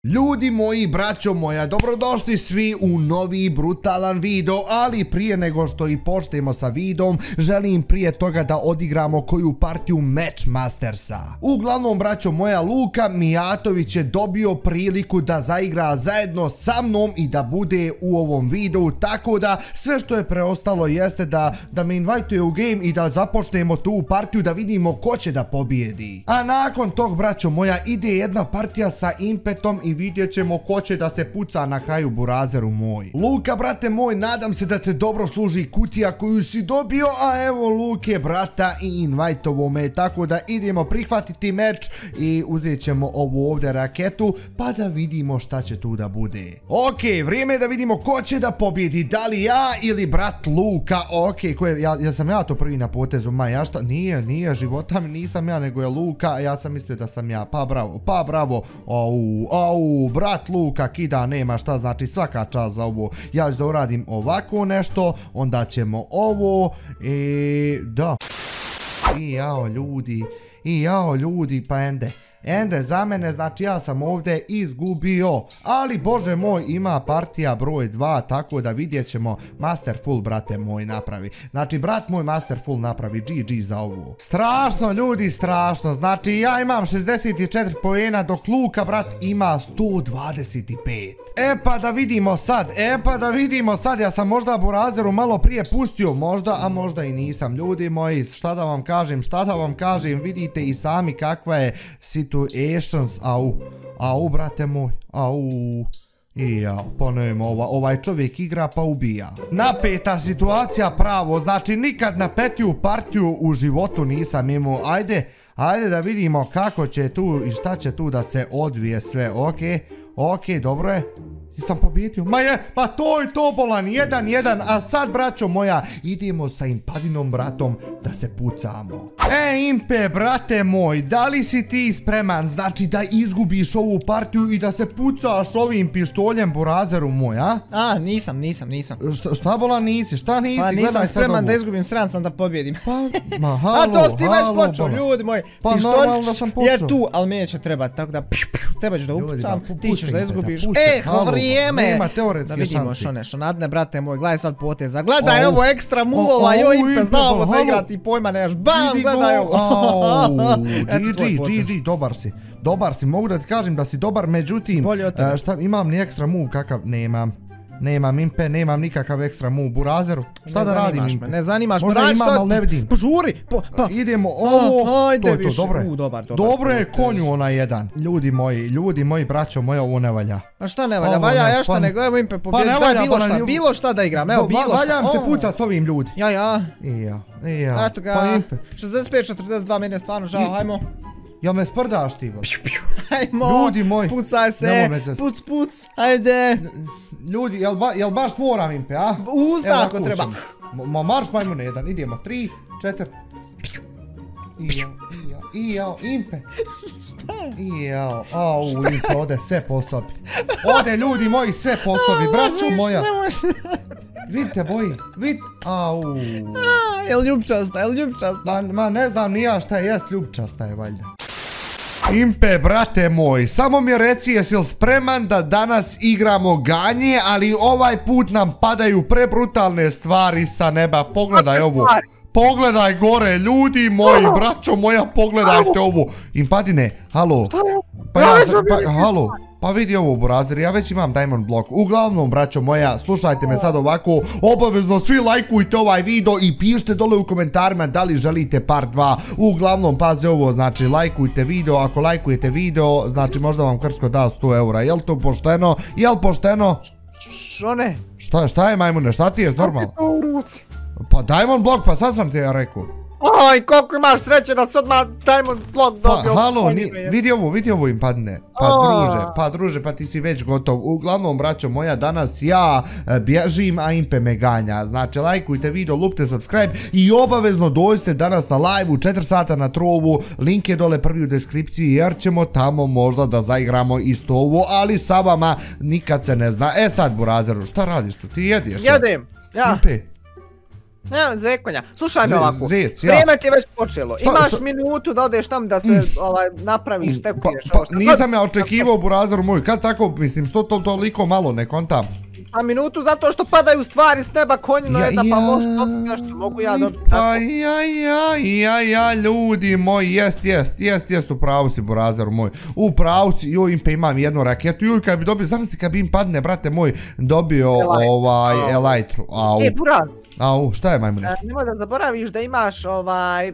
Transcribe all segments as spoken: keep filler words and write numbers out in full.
Ljudi moji, braćo moja, dobrodošli svi u novi brutalan video, ali prije nego što i počnemo sa videom, želim prije toga da odigramo koju partiju Match Mastersa. Uglavnom, braćo moja, Luka Mijatović je dobio priliku da zaigra zajedno sa mnom i da bude u ovom videu, tako da sve što je preostalo jeste da, da me invajtuje u game i da započnemo tu partiju da vidimo ko će da pobijedi. A nakon tog, braćo moja, ide jedna partija sa Impetom i vidjet ćemo ko će da se puca na kraju, burazeru moj. Luka, brate moj, nadam se da te dobro služi kutija koju si dobio, a evo Luke, brata, i invajtovo me, tako da idemo prihvatiti meč i uzet ćemo ovu ovdje raketu, pa da vidimo šta će tu da bude. Ok, vrijeme je da vidimo ko će da pobjedi, da li ja ili brat Luka. Ok, ko je, ja, ja sam ja to prvi na potezu, ma ja šta, nije, nije, života mi nisam ja, nego je Luka, ja sam mislio da sam ja, pa bravo, pa bravo, au, au, brat Luka kida, nema šta, znači svaka čast za ovo. Ja ću da uradim ovako nešto, onda ćemo ovo i da. I jao ljudi, i jao ljudi, pa ende. Ende za mene, znači ja sam ovdje izgubio, ali bože moj, ima partija broj dva, tako da vidjet ćemo. Masterful, brate moj, napravi. Znači brat moj Masterful napravi, G G za ovo. Strašno ljudi, strašno, znači ja imam šezdeset četiri poena, dok Luka, brat, ima sto dvadeset pet. E pa da vidimo sad, e pa da vidimo sad, ja sam možda burazeru malo prije pustio, možda, a možda i nisam. Ljudi moji, šta da vam kažem, šta da vam kažem, vidite i sami kakva je situations, au, au, brate moj, au, i ja, ponovim, ova, ovaj čovjek igra pa ubija. Napeta situacija pravo, znači nikad na petiju partiju u životu nisam imao, ajde, ajde da vidimo kako će tu i šta će tu da se odvije sve, ok, ok, dobro je. Sam pobjedio, ma je, pa to je to bolan, jedan, jedan, a sad, braćo moja, idemo sa Impadinom bratom da se pucamo. E, Impe, brate moj, da li si ti spreman, znači da izgubiš ovu partiju i da se pucaš ovim pištoljem, burazeru moj, a? A, nisam, nisam, nisam. Šta, šta bolan nisi, šta nisi, pa, gledaj sad ovo. nisam spreman da izgubim, sredan sam da pobjedim. Pa, ma, halo, a to si ti već halo, počeo, ljudi moji. Pa normalno da sam počeo. Je tu, ali meni će trebati, tako da, tebe ću da upucam, ti ćeš da izgubiš. E, vrijeme. Nema teoretske šanse. Da vidimo što ne, što nadne, brate moj, gledaj sad poteza. Gledaj ovo ekstra move-ova, joj Impe, znao da igra ti pojma nemaš. Bam, gledaj ovo. G G, G G, dobar si. Dobar si, mogu da ti kažem da si dobar, međutim, šta, imam li ekstra move kakav? Nemam. Nemam Impe, nemam nikakav ekstra move, burazeru. Šta da radim, Impe? Ne zanimaš me, možda imam, ali ne vidim. Požuri, pa. Idemo, ovo, ajde to je to, više. dobro je. Dobar, dobar. Dobro je konju onaj jedan. Ljudi moji, ljudi moji, braćo moja, ovo ne valja. A šta ne valja, valja ja šta nego, evo Impe pobjedi, daj bilo šta, bilo šta da igram, evo bilo šta. Valjam se pucat s ovim ljudi. Ja, ja. I ja, i ja. Eto ga, šezdeset pet četrdeset dva, meni je stvarno žao, hajmo. Ja me sprdaš ti, bol. Hajmo, ljudi moji, pucaj se, puc, puc, ajde. Ljudi, jel, ba, jel baš moram, Impe, a? Uzda ako treba. Ma marš majmune jedan, idemo, tri, četiri. I jao, i jao, i jao, Impe. Šta je? I jao, au, Impe, ode sve po sobi. Ode, ljudi moji, sve po sobi, braćo moja. Vidite, boji, vid, au. Jel ljubčasta, jel ljubčasta? Ma ne znam ni ja šta je, jest ljubčasta je valjda. Impe, brate moj, samo mi reci jesi li spreman da danas igramo ganje, ali ovaj put nam padaju prebrutalne stvari sa neba, pogledaj ovo. Pogledaj gore, ljudi moji, braćo moja, pogledajte ovo. Impadine, halo. Pa ja sam, pa, halo. Pa vidi ovo, burazer, ja već imam diamond block. Uglavnom, braćo moja, slušajte me sad ovako, obavezno svi lajkujte ovaj video i pišite dole u komentarima da li želite part dva. Uglavnom, pazi ovo, znači lajkujte video, ako lajkujete video, znači možda vam Krsko da sto eura. Jel to pošteno? Jel pošteno? Što ne? Šta, šta je majmune, šta ti je normalno? Pa diamond block, pa sad sam ti ja rekao. Oj, koliko imaš sreće da se odmah diamond block dobio. Pa, halo, vidi ovo, vidi ovo im padne. Pa druže, pa druže, pa ti si već gotov. Uglavnom, braćo moja, danas ja bježim, a Impe me ganja. Znači, lajkujte video, lupte subscribe i obavezno dođite danas na live u četiri sata na Trovu. Link je dole prvi u deskripciji jer ćemo tamo možda da zaigramo isto ovo, ali sa vama nikad se ne zna. E sad, burazeru, šta radiš tu? Ti jedeš? Jedem, ja. Impe. Ne, zekonja. Slušaj me ovako. Zec, ja. Vrijeme ti je već počelo. Šta, Imaš šta? minutu da odeš tam da se ovaj, napraviš, Pa, tekuješ. pa nisam ja očekivao Burazeru moj, kad tako mislim, što to toliko malo ne kontam? A minutu zato što padaju stvari s neba konjino jedna, pa možeš dobiti nešto, mogu ja dobiti tako. Pa ja, ja, ja, ja, ljudi moji, jest, jest, jest, jest, u pravu si Burazeru moj, u pravu si, joj, Impe, imam jednu raketu, joj, kad bi dobio, zamisli kad bi im padne, brate moj, dobio ovaj, Elytru, au. E, Buraz. Au, šta je majmune? Nemoj da zaboraviš da imaš ovaj,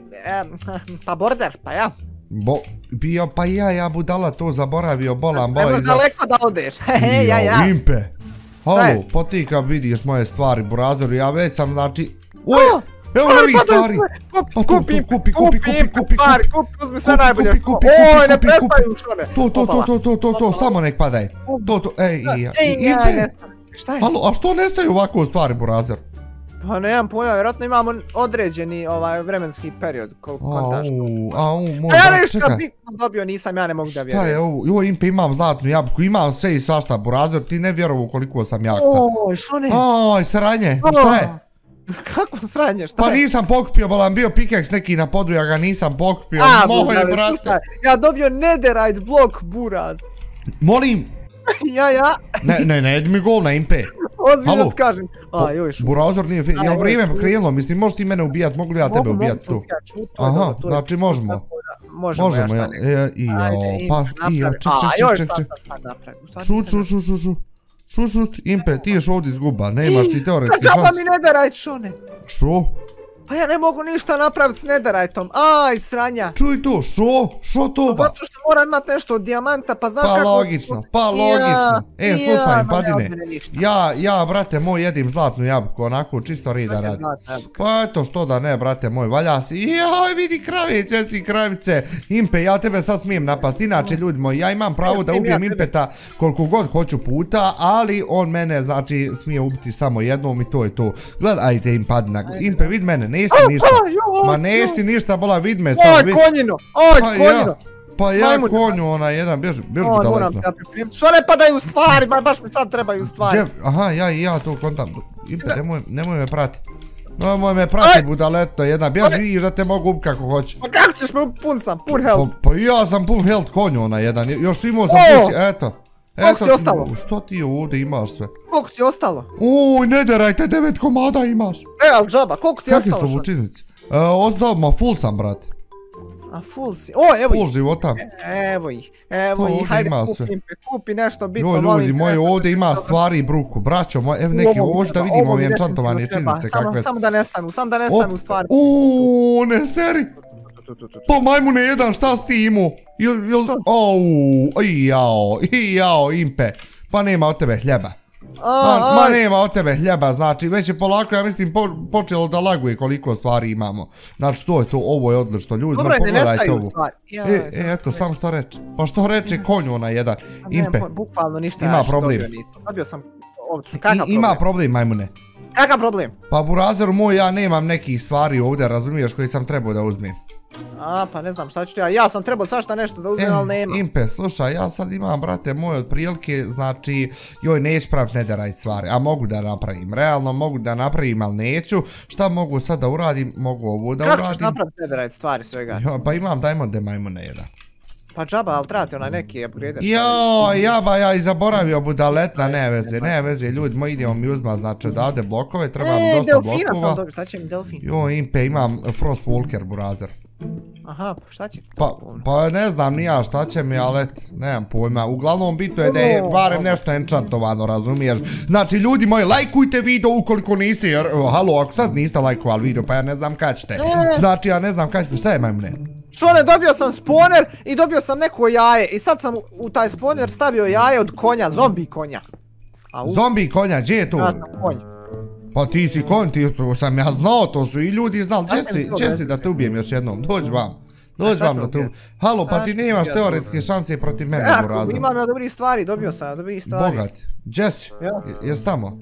pa border, pa ja. Bo, bio, pa ja, ja budala to zaboravio, bolam, bolam. Nemoj daleko da odeš, hehe, ja, ja. Impe. Halo, pa ti kad vidiš moje stvari, Burazeru, ja već sam, znači... Oj, evo novih stvari! Pa to, kupi, kupi, kupi, kupi, kupi, kupi, uzmi sve najbolje. Kupi, kupi, Oj, ne kupi, pretpaju šone. To, to, to, to, to, to, to, samo nek padaj. To, to, ej, Impe. Šta je? Halo, a što nestaju ovako stvari, Burazeru? Pa nemam pojma, vjerojatno imamo određeni ovaj vremenski period koliko kontaš. Au, au, A možda, ja nešto čekaj. bitno dobio nisam, ja ne mogu da Šta vjerujem. je ovo? Joj, Impe, imam zlatnu jabuku, imam sve i svašta, Burazeru, ti ne vjerovu koliko sam jak sad. Oj, što ne? Aj, sranje, šta je? Kako sranje, šta je? Pa nisam pokupio, bolam bio pikeks neki na podu, ja ga nisam pokupio, A, moje Buraz, brate. slušaj, ja dobio netherite blok, Buraz. Molim, Ja, ja. ne, ne, ne, jedi mi gol na Impe. Ozbiljno ti kažem. A, joj, šu. Burazer nije, jel vrijeme krenulo, mislim, možeš ti mene ubijat, mogu li ja tebe ubijat tu? Aha, znači možemo. Možemo, ja šta ja, ne. e, i ja, pa, i ja, ček, ček, ček, ček, ček. Šut, šut, šut, šut, šut. Šut, šut, Impe, ti ješ ovdje izguba, nemaš ti teoretski šans. Džaba mi netherite, šone. Što? Pa ja ne mogu ništa napraviti s netheriteom, aj sranja. Čuj to, šo, šo to ba? Zato što moram imat nešto od dijamanta, pa znaš Pa kako... logično, pa logično. E, ja, slušaj, ma padine, ne odmene ništa. ja, ja, brate moj, jedim zlatnu jabuku, onako, čisto rida Kakva radi. zlatna jabuka? Pa eto, što da ne, brate moj, valja si, jaj, vidi kravice si, kravice. Impe, ja tebe sad smijem napast, inače, ljudi moji, ja imam pravo da ubijem Impeta koliko god hoću puta, ali on mene, znači, smije ubiti samo jednom i to je to. Gledajte im padna, Impe, vid mene, nesti ništa. Ma nesti ništa, bola, vid me sad, Oj, vid. konjino, oj, konjino. Pa ja konju, ona jedan, bježi, bježi Oj, moram daleko. se ja pripremiti. Što ne padaju stvari, ba- baš mi sad trebaju stvari. Džep, aha, ja i ja to kontam. Impe, nemoj, nemoj me pratit. Nemoj me pratit, budaleto jedna, bježi, vidiš da te mogu ubiti kako hoće. Pa kako ćeš me pun sam, pun Pa, health. pa ja sam pun health konju, ona jedan, još imao sam O! pusi, eto. Koliko Eto, ti ostalo? što ti ovdje imaš sve? Koliko ti je ostalo? Uj, ne derajte, devet komada imaš. E, al džaba, koliko ti je Kakvi ostalo? su što? vučiznici? E, ostao, ma full sam, brate. A full si. O, evo Full ih. života. Evo ih, evo ovdje ih, hajde ima kupi, sve? Impe, kupi nešto bitno. Joj, molim ljudi te, moji, nešto ovdje ima bitno. stvari i bruku. Braćo, moj, evo neki, Ovo mi hoću da treba, vidimo ovo mi ove enchantovane definitivno treba. čiznice Samo- kakve. Samo da nestanu, samo da Op, nestanu stvari. uuu, ne seri. Pa majmune jedan, šta si ti imao? Jel, jel, au, i jao, i jao, Impe. Pa nema od tebe hljeba. Ma, ma nema od tebe hljeba, znači već je polako, ja mislim, po, počelo da laguje koliko stvari imamo. Znači to je to, ovo je odlično, ljudi, ma Dobro, ne pogledajte nestaju ovo. stvari. Ja, E, sam- e, eto, sam što reče. Pa što reče konju ona jedan, Pa nemam Impe. pojma, bukvalno ništa. Ima ja što problem. Dobio, nisam. Dobio sam ovcu, I- kakav Ima problem? problem, majmune. Kakav problem? Pa Burazeru moj, ja nemam nekih stvari ovdje, razumiješ, koji sam trebao da uzmem. A, pa ne znam šta ću ti ja. Ja sam trebao svašta nešto da uzmem, ali nema. Impe, slušaj, ja sad imam, brate, moje otprilike, znači, joj, neću praviti netherite stvari, a mogu da napravim, realno mogu da napravim, ali neću. Šta mogu sad da uradim, mogu ovo da Kako uradim. ćeš napraviti netherite stvari svega? Jo, pa imam diamond majmune jedan. Pa džaba, ali trebate onaj neki upgrader. Jo, ja ba, ja i zaboravio budaletna, ne veze, ne veze, ljudi moji, idemo mi uzma, znači, odavde blokove, trebam E, dosta delfina sam blokova. dobio, šta će mi delfin? Jo, Impe, imam Frostwalker, Burazer. Aha, pa šta će ti? Pa, pa ne znam ni ja šta će mi, ali et, nemam pojma. Uglavnom bitno je da je barem nešto enchantovano, razumiješ? Znači, ljudi moji, lajkujte video ukoliko niste, jer, o, halo, ako sad niste lajkovali video, pa ja ne znam kad ćete. Znači, ja ne znam kad ćete, šta je majmune? Šone, dobio sam spawner i dobio sam neko jaje. I sad sam u taj spawner stavio jaje od konja, zombi konja. A u... Zombi konja, gdje je to? Ja sam konj. Pa ti si konj, ti, to sam ja znao, to su i ljudi znali. Gdje Ja sam si, to gdje si desio. da te ubijem još jednom? Dođi vam. Dođi šta vam sam da te ubio? ubijem. Halo, pa A, ti nemaš ja teoretske šanse protiv mene, Jako, Burazer. imam ja dobrih stvari, dobio sam ja dobrih stvari. Bogat. Gdje si? Ja. Je- Jesi tamo?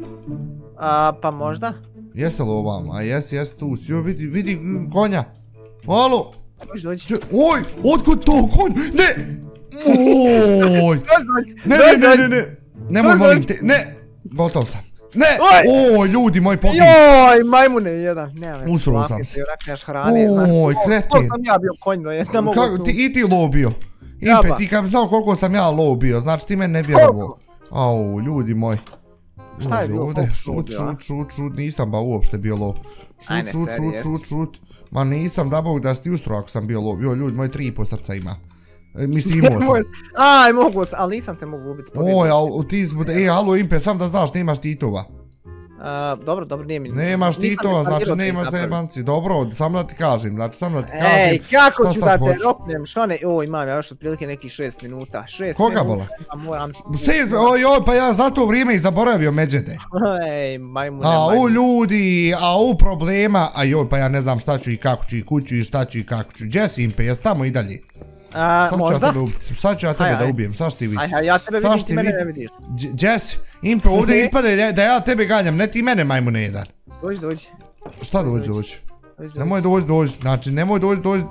A, pa možda? Jesi li ovamo? A jesi, jesi tu si. Joj, vidi, vidi mm, konja. Halo. Dođi, dođi. Če- Oj, otkud to konj? Ne! Oj! Dođi, dođi. Ne, ne, Dođi, ne, dođi. ne, ne. Nemoj, Dođi, molim dođi. te, ne! Gotov sam. Ne! O, ljudi moji pobjedi. Joj, majmune jedan. Nema veze. Usro sam se. Oj, kretin. Ko sam ja bio konj, no ne mogu snuti. I ti low bio. Impe, ti kad bi znao koliko sam ja low bio, znači ti mene ne vjerovo. Au, ljudi moji. Šta je bilo? Šut, šut, šut, šut, nisam ba uopšte bio low. Šut, šut, šut, šut, šut. Ma nisam, da bog da si ti ustro ako sam bio low. Jo, ljudi moji tri i po srca ima. Mislim imao sam. Aj, mogu sam, ali nisam te mogu ubiti. Oj, ali ti smo, e, alo Impe, sam da znaš, nemaš titova. Dobro, dobro, nije mi... Nemaš titova, znači nema zajebanci. Dobro, samo da ti kažem, znači samo da ti kažem. Ej, kako ću da te ropnem, što ne... O, imam ja još otprilike nekih šest minuta. Koga bola? Šest, oj, oj, pa ja za to vrijeme i zaboravio međede. Ej, majmune, majmune. A u ljudi, a u problema, a joj, pa ja ne znam šta ću i kako ću i kuću i šta ću i kako ću. Gdje si Impe, jes tamo i dalje? Možda? Sad ću ja tebe da ubijem, sad ti vidi. Aj, ja tebe vidim, ti mene ne vidiš. Jess, Impe, ovdje ispade da ja tebe ganjam, ne ti mene majmune jedan. Dođi, dođi. Šta dođi, dođi? Nemoj dođi, dođi, znači nemoj dođi, dođi.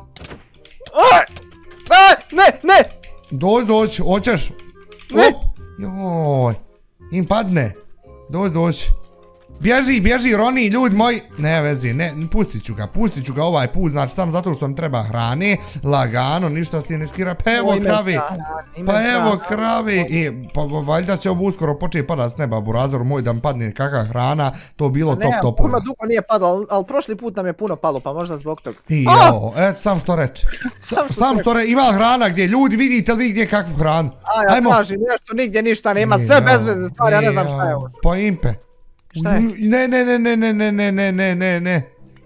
Ne, ne! Dođi, dođi, hoćeš? Ne! Joj, im padne. Dođi, dođi. Bježi, bježi, Roni, ljudi moji. Ne vezi, ne, pustit ću ga, pustit ću ga ovaj put, znači sam zato što mi treba hrane, lagano, ništa s ti ne skira, pa evo kravi, pa evo kravi, i pa valjda će ovo uskoro početi padat s neba, Burazor moj, da mi padne kakva hrana, to bilo top topova. Ne, puno dugo nije padalo, ali prošli put nam je puno palo, pa možda zbog tog. I jo, eto, sam što reče, sam što reče, ima hrana gdje, ljudi, vidite li vi gdje kakvu hranu? A, ja kažem, nešto, nigdje ništa nema, sve bezvezne stvari, ja ne znam šta je ovo. Pa Impe. Šta je? Ne, ne, ne, ne, ne, ne, ne, ne, ne, ne, ne.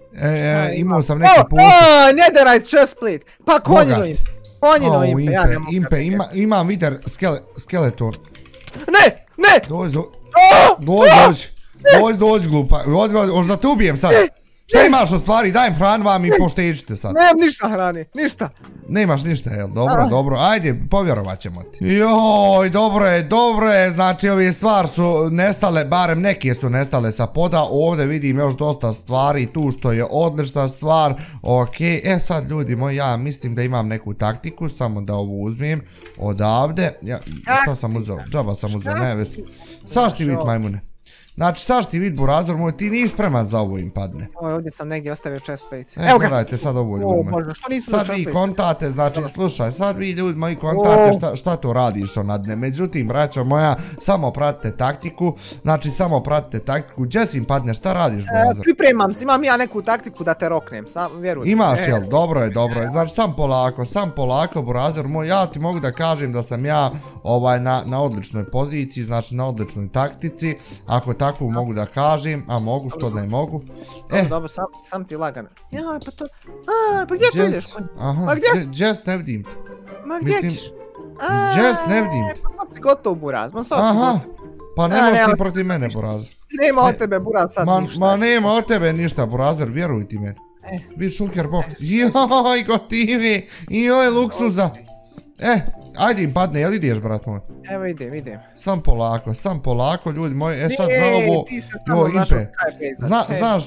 Imao sam neki posao. O, netherite chestplate. Pa konjino Impe. Konjino Impe, ja ne mogu. Impe, imam vider skeleton. Ne, ne. Dođi, dođi, dođi. Dođi, dođi, glupa. Hoš da te ubijem sad. Šta imaš od stvari? Dajem hran vam i pošteđite sad. Nemam ništa hrani, ništa. Nemaš ništa, jel? Dobro, dobro, ajde, povjerovat ćemo ti. Joj, dobro je, dobro je, znači ove stvari su nestale, barem neke su nestale sa poda, ovdje vidim još dosta stvari tu što je odlična stvar, okej, e sad ljudi moji, ja mislim da imam neku taktiku, samo da ovu uzmem odavde, šta sam uzeo, džaba sam uzeo, ne već, sad ti vid majmune. Znači, sad ti vid, Burazor moj, ti nisi spreman za ovo im padne. Oj, ovdje sam negdje ostavio chestplate. Evo ga! Gledajte sad ovo ljudi moji. Sad vi kontate, znači, slušaj, sad vi ljudi moji kontate šta to radiš onadne. Međutim, braćo moja, samo pratite taktiku, znači, samo pratite taktiku. Gdje si im padne, šta radiš, Burazor? Pripremam se, imam ja neku taktiku da te roknem, sam, vjerujem. Imaš, jel? Dobro je, dobro je. Znači, sam polako, sam polako, Burazor moj, ja ti mogu da kažem da sam ja, ovaj, na odličnoj poziciji, znači, na odličnoj taktici. Ako tako mogu da kažem, a mogu što ne mogu. Dobro, dobro, sam ti lagano. Jaj, pa to... Aaa, pa gdje tu ideš? Aha, Jess, ne vidim te. Ma gdje ćeš? Jess, ne vidim te. Pa sad si gotov, Buraz, ma sad si gotov. Aha, pa ne možeš ti protiv mene, Burazor. Nema od tebe, Buraz, sad ništa. Ma nema od tebe ništa, Burazor, vjeruj ti meni. Bit šuker box. Joj, gotivi, joj, luksuza. Eh, ajde im padne, jel ideš, brat moj? Evo idem, idem. Sam polako, sam polako, ljudi moji, e sad za ovo... Ti se samo našao Skype. Znaš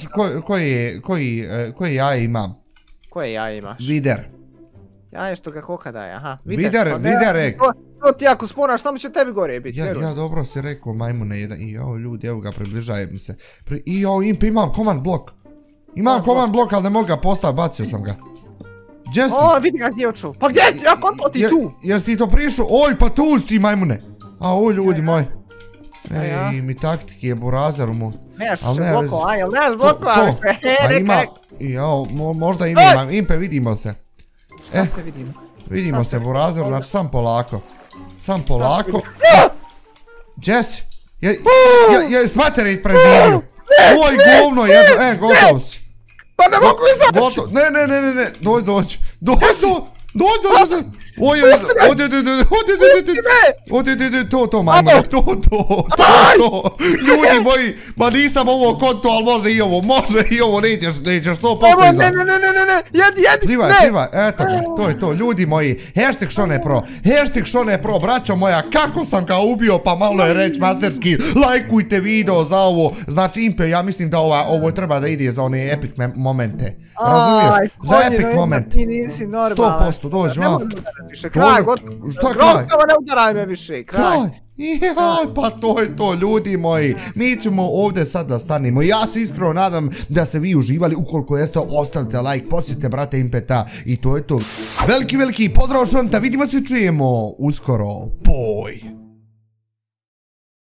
koji jaje imam? Koje jaje imaš? Vider. Jaje što ga koka daje, aha. Vider, vider. To ti ako sponaš, samo će tebi gore biti, vjeruj. Ja dobro si rekao, majmune jedan. I ovo ljudi, evo ga, približajem se. I ovo Impe, imam command blok. Imam command blok, ali ne mogu ga postaviti, bacio sam ga. O, vidi ga gdje je očuo. Pa gdje? Ja konto ti tu? Jesi ti to prišao? Oj, pa tu si ti majmune. A o, ljudi moji. Ej, mi taktike je, Burazor moj. Nemaš više blokova, jel nemaš blokova? A ima, jao, možda i nemam. Impe, vidimo se. Šta se vidimo? Vidimo se, Burazor, znači sam polako. Sam polako. Jess, je smaterit preživio. Oj, govno, jedno, e, gotov si. Pa ne mogu izaći! Ne, ne, ne, ne, ne, dođi, dođi, dođi, dođi, dođi, oj, oj, odi, odi, odi, odi, odi, odi, odi, to, to, majmane, to, to, to, to, ljudi moji, ma nisam ovo konto, ali može i ovo, može i ovo, nećeš, nećeš to poklizati. Ne, ne, ne, ne, ne, ne, jedi, jedi, ne! Plivaj, plivaj, eto ga, to je to, ljudi moji, hashtag Šone Pro, hashtag Šone Pro, braćo moja, kako sam ga ubio, pa malo je reći masterski, lajkujte video za ovo, znači Impe, ja mislim da ovo treba da ide za one epic momente, razumiješ, za epic moment, sto posto, dođi vam. Kraj, gotovo. Šta kraj? Gotovo, ne udaraj me više, kraj. Ja, pa to je to, ljudi moji. Mi ćemo ovdje sad da stanimo. Ja se iskreno nadam da ste vi uživali. Ukoliko jeste, ostavite like, posjetite brate Impeta i to je to. Veliki, veliki pozdrav šonta, vidimo se i čujemo uskoro. Boj.